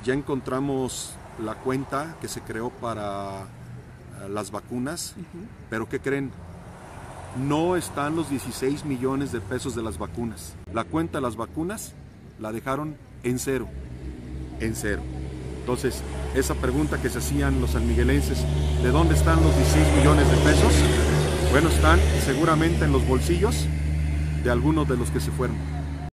Ya encontramos la cuenta que se creó para las vacunas, pero ¿qué creen? No están los 16 millones de pesos de las vacunas. La cuenta de las vacunas la dejaron en cero, en cero. Entonces, esa pregunta que se hacían los sanmiguelenses, ¿de dónde están los 16 millones de pesos? Bueno, están seguramente en los bolsillos de algunos de los que se fueron.